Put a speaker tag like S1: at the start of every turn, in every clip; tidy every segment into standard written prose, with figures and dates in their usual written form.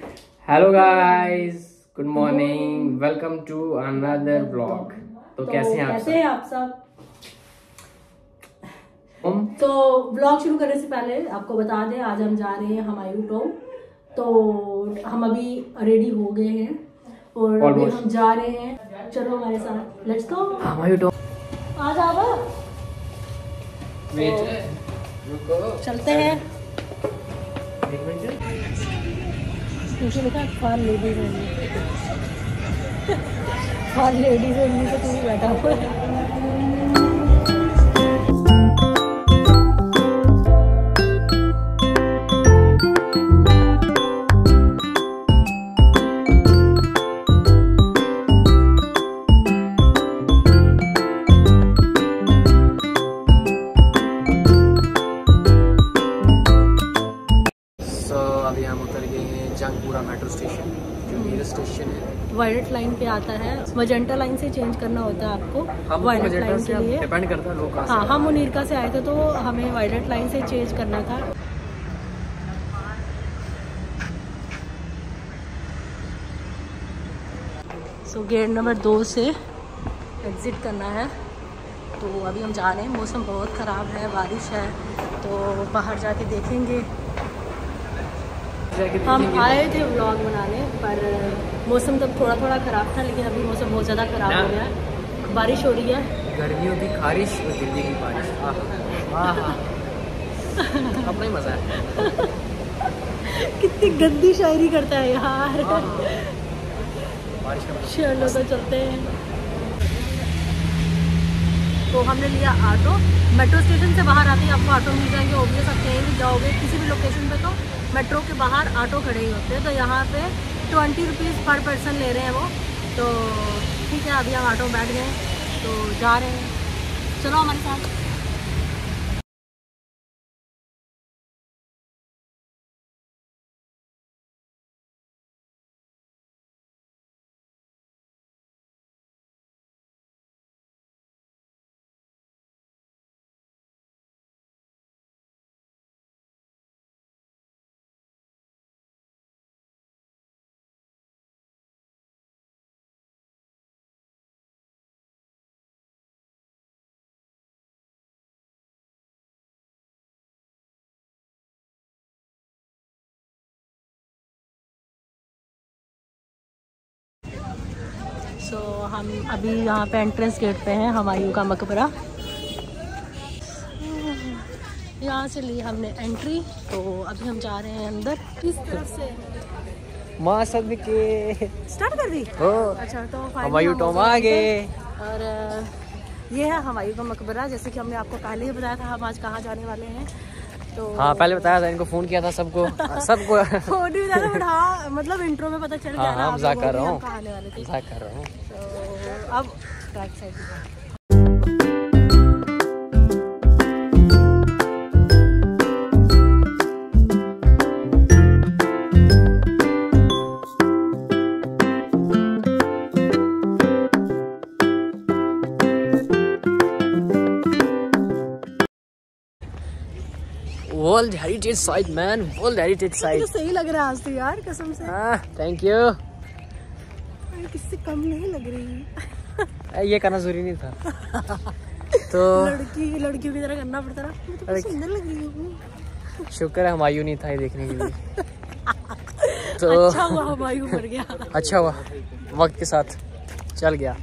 S1: Hello guys, good morning, welcome to another blog. तो कैसे हैं आप सब?
S2: तो ब्लॉग शुरू करने से पहले आपको बता दें, आज हम जा रहे हैं हमायूं टॉम। तो हम अभी रेडी हो गए हैं और अभी हम जा रहे हैं। चलो हमारे साथ, लेट्स गो
S1: हमायूं टॉम।
S2: आ जाओ, चलते हैं। नीचे लिखा for ladies only, for ladies only, तो तू बैठा हुआ है।
S1: अभी हम उतर गए हैं जंगपुरा मेट्रो स्टेशन, जो नियरेस्ट स्टेशन है।
S2: वायलेट लाइन पे आता है, मजेंटा लाइन से चेंज करना होता है आपको। वायलेट लाइन के लिए
S1: डिपेंड करता है लोग।
S2: हाँ, हम मुनीरका से आए थे तो हमें वायलेट लाइन से चेंज करना था। सो गेट नंबर 2 से एग्ज़िट करना है। तो अभी हम जा रहे हैं। मौसम बहुत ख़राब है, बारिश है, तो बाहर जाके देखेंगे। हम आए थे व्लॉग बनाने, पर मौसम तब थोड़ा थोड़ा ख़राब था, लेकिन अभी मौसम बहुत ज़्यादा ख़राब हो गया है। बारिश हो रही है,
S1: गर्मियों की खारिश और दिल्ली की बारिश। अपना ही मज़ा है।
S2: कितनी गंदी शायरी करता है यार।
S1: बारिश का
S2: चलो तो चलते हैं। तो हमने लिया ऑटो। मेट्रो स्टेशन से बाहर आते ही आपको ऑटो मिल जाएंगे। ऑब्वियस आप कहीं भी जाओगे किसी भी लोकेशन पे तो मेट्रो के बाहर ऑटो खड़े ही होते हैं। तो यहाँ पे 20 रुपीज़ पर पर्सन ले रहे हैं वो। तो ठीक है, अभी हम ऑटो में बैठ गए, तो जा रहे हैं। चलो हमारे साथ। सो हम अभी यहाँ पे एंट्रेंस गेट पे हैं, हमायूं का मकबरा। यहाँ से ली हमने एंट्री, तो अभी हम जा रहे हैं अंदर। किस तरफ से?
S1: माँ सब के
S2: स्टार्ट कर दी। अच्छा, तो
S1: हमायूं टॉम आ गए।
S2: और ये है हमायूं का मकबरा। जैसे कि हमने आपको पहले ही बताया था हम आज कहाँ जाने वाले हैं। तो
S1: हाँ, पहले बताया था, इनको फोन किया था सबको।
S2: फोन भी बताया था, बट हाँ मतलब इंट्रो में पता चल गया।
S1: हाँ, मजाक कर रहा हूँ,
S2: आने वाले थे।
S1: मजाक कर रहा हूँ।
S2: तो अब back side
S1: world heritage site man, world heritage site.
S2: सही लग रहा है आज तो यार, कसम से।
S1: Thank you.
S2: किससे कम नहीं लग रही।
S1: ये करना जरूरी नहीं था। तो
S2: लड़कियों की तरह करना पड़ता रहा। तो सुंदर लग रही हूँ।
S1: शुक्र है हमायूं नहीं था ये देखने के लिए। तो
S2: अच्छा हुआ हमायूं मर गया।
S1: अच्छा हुआ, वक्त के साथ चल गया।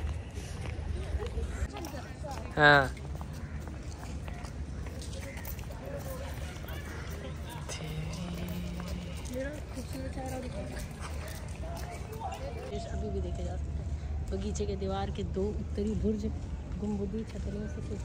S1: हाँ,
S2: अभी भी देखे जा सकते हैं बगीचे के दीवार के 2 उत्तरी बुर्ज गुंबदी छतरियों से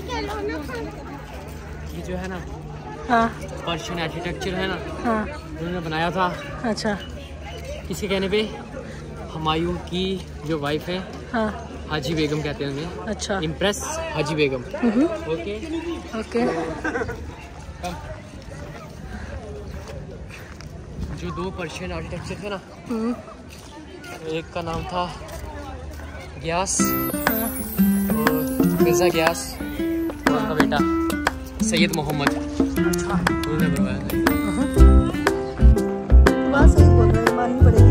S1: ये जो है ना
S2: हाँ
S1: पर्शियन आर्किटेक्चर है ना,
S2: हाँ
S1: उन्होंने बनाया था।
S2: अच्छा
S1: किसी कहने पे हुमायूं की जो वाइफ है,
S2: हाँ
S1: हाजी बेगम कहते हैं उन्हें।
S2: अच्छा
S1: empress Haji Begum. Okay
S2: okay.
S1: जो दो पर्शियन आर्किटेक्चर थे ना, एक का नाम था ग्यास
S2: हाँ
S1: और मिर्ज़ा ग्यास, और उनका बेटा सैयद मोहम्मद,
S2: अच्छा
S1: उन्होंने बनवाया था।
S2: बात सही बोल रहे हैं, माननी पड़ेगी।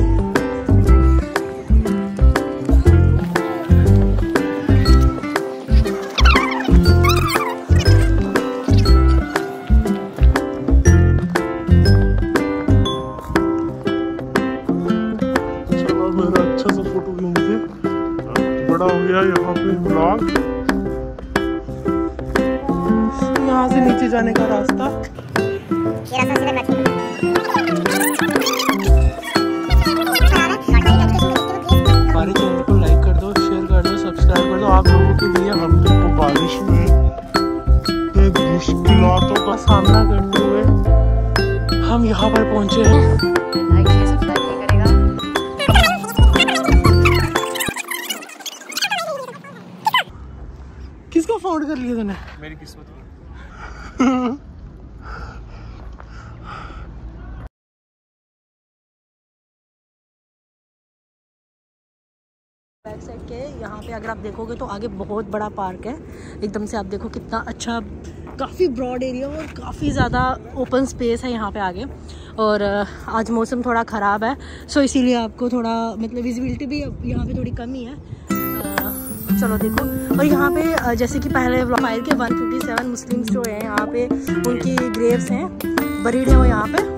S3: चलो मेरा अच्छा सा फोटो खींच दे। बड़ा हो गया यहाँ पे ब्लॉग। यहाँ से नीचे जाने का रास्ता। हमारे चैनल को लाइक कर दो, शेयर कर दो, सब्सक्राइब कर दो। आप लोगों के लिए हम लोग को बारिश में इतने मुश्किलातों का सामना करते हुए हम यहाँ पर पहुँचे हैं। किसको फोन कर लिया तूने?
S1: मेरी किस्मत
S2: बैक साइड के यहाँ पे अगर आप देखोगे तो आगे बहुत बड़ा पार्क है। एकदम से आप देखो कितना अच्छा, काफ़ी ब्रॉड एरिया और काफ़ी ज़्यादा ओपन स्पेस है यहाँ पे आगे। और आज मौसम थोड़ा ख़राब है, सो इसीलिए आपको थोड़ा मतलब विजिबिलिटी भी यहाँ पे थोड़ी कमी है। चलो देखो, और यहाँ पे जैसे कि पहले फायर के 157 मुस्लिम्स जो हैं यहाँ पे, उनकी ग्रेव्स हैं, बरीड है वो यहाँ पे।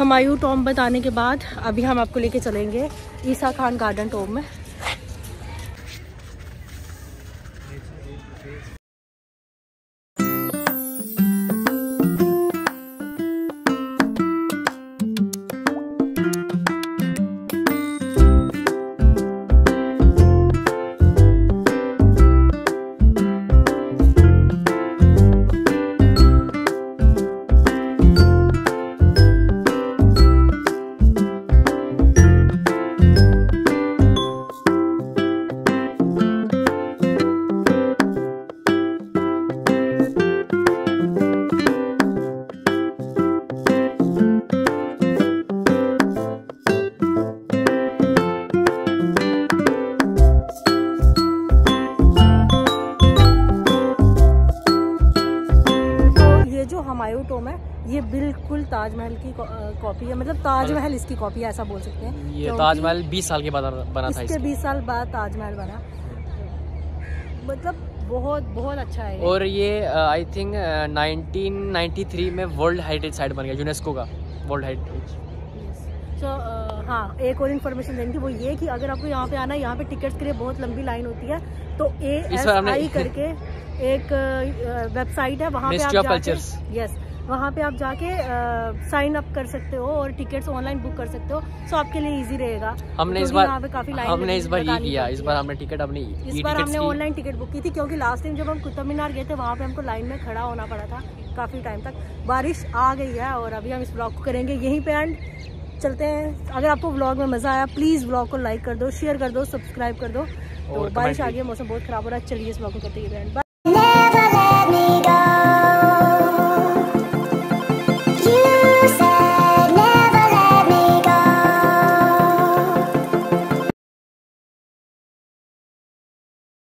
S2: हुमायूं टॉम बताने के बाद अभी हम आपको लेके चलेंगे ईसा खान गार्डन टॉम में। हुमायूं टॉम है, ये बिल्कुल ताजमहल की कॉपी है, मतलब ताजमहल इसकी कॉपी है ऐसा बोल सकते हैं।
S1: ये ताजमहल 20 साल के बाद बना था,
S2: इसके 20 साल बाद ताजमहल बना, मतलब बहुत बहुत अच्छा है।
S1: और ये आई थिंक 1993 में वर्ल्ड हेरिटेज साइट बन गया, यूनेस्को का वर्ल्ड हेरिटेज।
S2: हाँ, एक और इन्फॉर्मेशन देनी थी, वो ये कि अगर आपको यहाँ पे आना है, यहाँ पे टिकट्स के लिए बहुत लंबी लाइन होती है, तो ASI करके एक वेबसाइट है, वहाँ पे आप जाके वहाँ पे आप जाके साइन अप कर सकते हो और टिकट्स ऑनलाइन बुक कर सकते हो। सो आपके लिए इजी रहेगा।
S1: हमने इस बार ये किया, इस बार हमने टिकट अपनी
S2: हमने ऑनलाइन टिकट बुक की थी, क्योंकि लास्ट टाइम जब हम कुतुब मीनार गए थे वहाँ पे हमको लाइन में खड़ा होना पड़ा था काफ़ी टाइम तक। बारिश आ गई है और अभी हम इस ब्लॉग को करेंगे यहीं पे एंड चलते हैं। अगर आपको व्लॉग में मज़ा आया प्लीज़ व्लॉग को लाइक कर दो, शेयर कर दो, सब्सक्राइब कर दो। तो बारिश आ गई है, मौसम बहुत ख़राब हो रहा है, चलिए इस व्लॉग को करते हैं।